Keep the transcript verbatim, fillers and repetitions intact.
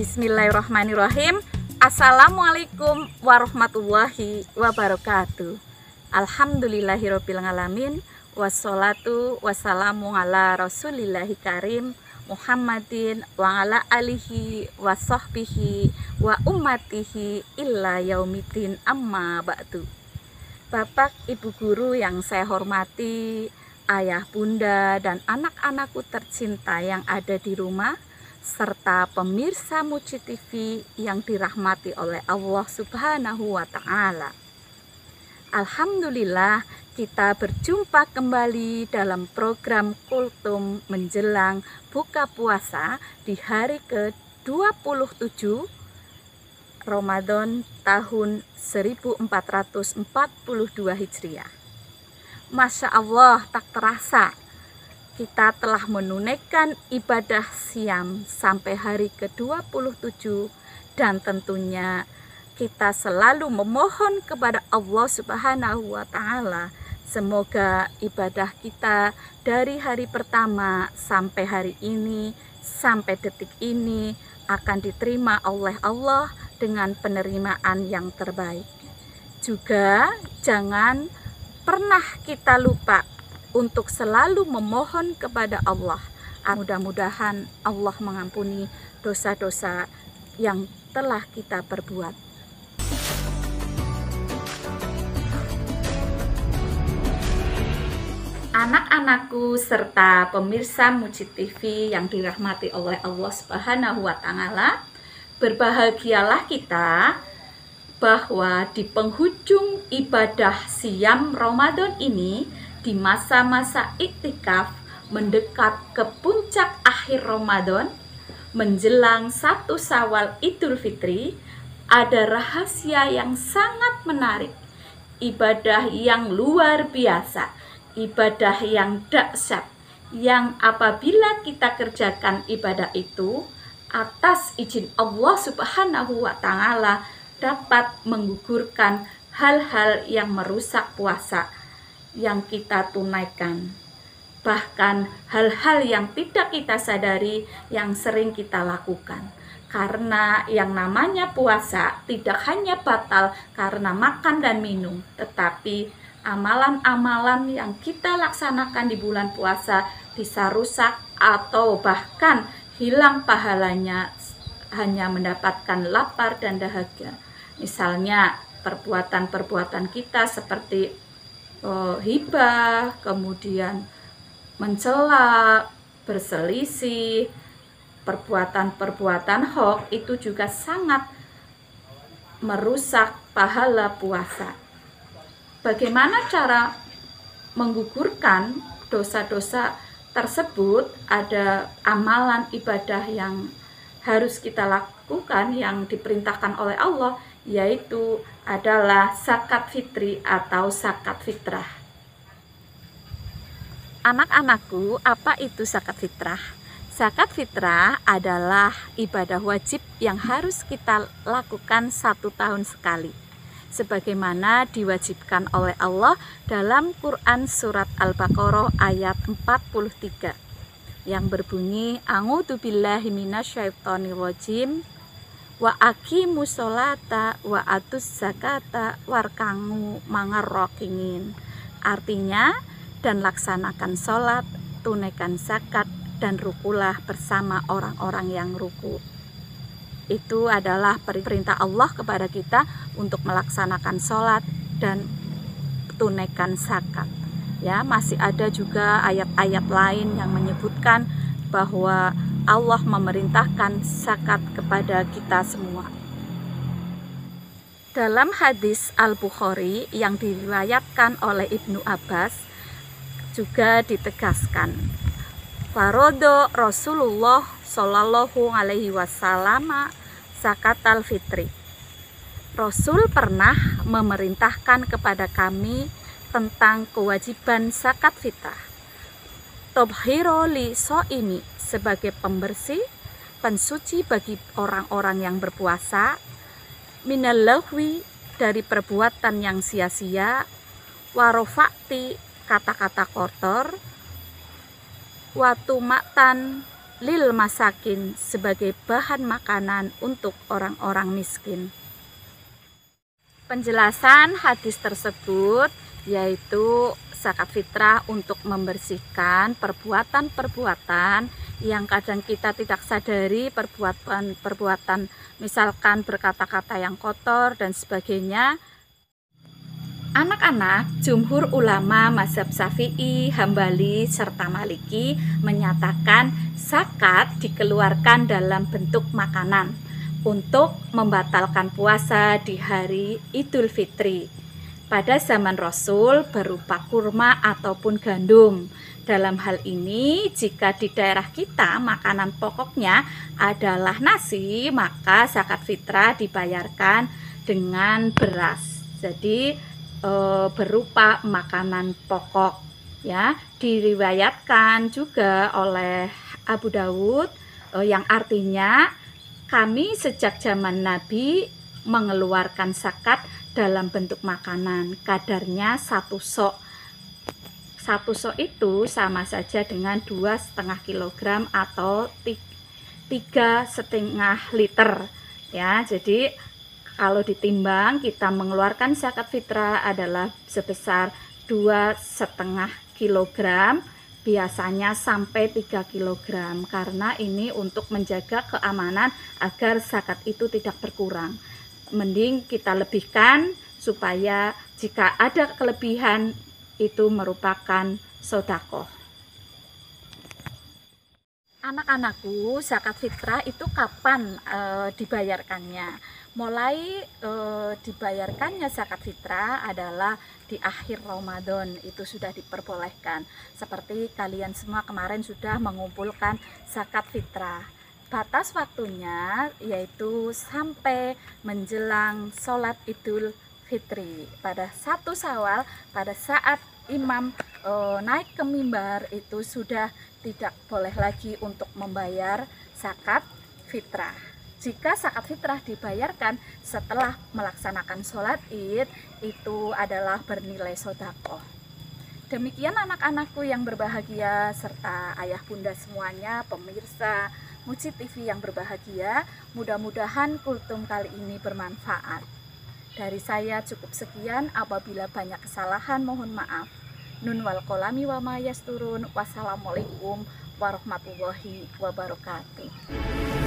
Bismillahirrahmanirrahim. Assalamualaikum warahmatullahi wabarakatuh. Alhamdulillahirobbilalamin. Wassalatu wassalamu ala rasulillahi karim Muhammadin wa ala alihi wa sahbihi wa ummatihi illa yaumidin amma ba'du. Bapak, ibu guru yang saya hormati, ayah, bunda, dan anak-anakku tercinta yang ada di rumah, serta pemirsa Muci T V yang dirahmati oleh Allah Subhanahu wa Ta'ala. Alhamdulillah, kita berjumpa kembali dalam program Kultum menjelang buka puasa di hari ke dua puluh tujuh Ramadan tahun seribu empat ratus empat puluh dua Hijriah. Masya Allah, tak terasa kita telah menunaikan ibadah siam sampai hari ke dua puluh tujuh, dan tentunya kita selalu memohon kepada Allah Subhanahu wa Ta'ala, semoga ibadah kita dari hari pertama sampai hari ini, sampai detik ini akan diterima oleh Allah dengan penerimaan yang terbaik. Juga jangan pernah kita lupa untuk selalu memohon kepada Allah. Mudah-mudahan Allah mengampuni dosa-dosa yang telah kita perbuat. Anak-anakku serta pemirsa Muci T V yang dirahmati oleh Allah Subhanahu wa Ta'ala, berbahagialah kita bahwa di penghujung ibadah siam Ramadan ini, di masa-masa iktikaf mendekat ke puncak akhir Ramadan menjelang satu Syawal Idul Fitri, ada rahasia yang sangat menarik, ibadah yang luar biasa, ibadah yang dahsyat, yang apabila kita kerjakan ibadah itu atas izin Allah Subhanahu wa Ta'ala dapat menggugurkan hal-hal yang merusak puasa yang kita tunaikan. Bahkan hal-hal yang tidak kita sadari yang sering kita lakukan. Karena yang namanya puasa tidak hanya batal karena makan dan minum, tetapi amalan-amalan yang kita laksanakan di bulan puasa bisa rusak atau bahkan hilang pahalanya, hanya mendapatkan lapar dan dahaga. Misalnya perbuatan-perbuatan kita seperti oh, hibah, kemudian mencela, berselisih, perbuatan-perbuatan hoax itu juga sangat merusak pahala puasa. Bagaimana cara menggugurkan dosa-dosa tersebut? Ada amalan ibadah yang harus kita lakukan yang diperintahkan oleh Allah, yaitu adalah zakat fitri atau zakat fitrah. Anak-anakku, apa itu zakat fitrah? Zakat fitrah adalah ibadah wajib yang harus kita lakukan satu tahun sekali, sebagaimana diwajibkan oleh Allah dalam Quran surat Al-Baqarah ayat empat puluh tiga yang berbunyi, A'udzubillahi minasyaitonirrajim, wa aqimus sholata wa atus zakata warka'u ma'arrokingin. Artinya, dan laksanakan sholat, tunaikan zakat, dan rukulah bersama orang-orang yang ruku. Itu adalah perintah Allah kepada kita untuk melaksanakan sholat dan tunaikan zakat. Ya, masih ada juga ayat-ayat lain yang menyebutkan bahwa Allah memerintahkan zakat kepada kita semua. Dalam hadis Al-Bukhari yang diriwayatkan oleh Ibnu Abbas juga ditegaskan, farodo Rasulullah Shallallahu alaihi wasallam zakat al-fitri. Rasul pernah memerintahkan kepada kami tentang kewajiban zakat fitrah. Tobhiro li so'imi, sebagai pembersih, pensuci bagi orang-orang yang berpuasa, minal lahwi, dari perbuatan yang sia-sia, warofakti, kata-kata kotor, watu maktan, lil masakin sebagai bahan makanan untuk orang-orang miskin. Penjelasan hadis tersebut yaitu zakat fitrah untuk membersihkan perbuatan-perbuatan yang kadang kita tidak sadari, perbuatan-perbuatan misalkan berkata-kata yang kotor dan sebagainya. Anak-anak, jumhur ulama mazhab Syafi'i, Hambali, serta Maliki menyatakan zakat dikeluarkan dalam bentuk makanan untuk membatalkan puasa di hari Idul Fitri. Pada zaman Rasul berupa kurma ataupun gandum. Dalam hal ini, jika di daerah kita makanan pokoknya adalah nasi, maka zakat fitrah dibayarkan dengan beras. Jadi e, berupa makanan pokok. Ya, diriwayatkan juga oleh Abu Dawud e, yang artinya kami sejak zaman Nabi mengeluarkan zakat dalam bentuk makanan, kadarnya satu sok. Satu sok itu sama saja dengan dua setengah kilogram atau tiga setengah liter. Ya, jadi kalau ditimbang kita mengeluarkan zakat fitrah adalah sebesar dua setengah kilogram, biasanya sampai tiga kilogram, karena ini untuk menjaga keamanan agar zakat itu tidak berkurang. Mending kita lebihkan supaya jika ada kelebihan itu merupakan sedekah. Anak-anakku, zakat fitrah itu kapan e, dibayarkannya? Mulai e, dibayarkannya zakat fitrah adalah di akhir Ramadan, itu sudah diperbolehkan. Seperti kalian semua kemarin sudah mengumpulkan zakat fitrah. Batas waktunya yaitu sampai menjelang sholat Idul Fitri. Pada satu Syawal, pada saat imam e, naik ke mimbar, itu sudah tidak boleh lagi untuk membayar zakat fitrah. Jika zakat fitrah dibayarkan setelah melaksanakan sholat Id, itu adalah bernilai sedekah. Demikian anak-anakku yang berbahagia serta ayah bunda semuanya, pemirsa Muji T V yang berbahagia, mudah-mudahan kultum kali ini bermanfaat. Dari saya cukup sekian, apabila banyak kesalahan mohon maaf. Nun wal kolami wa ma yasturun. Wassalamualaikum warahmatullahi wabarakatuh.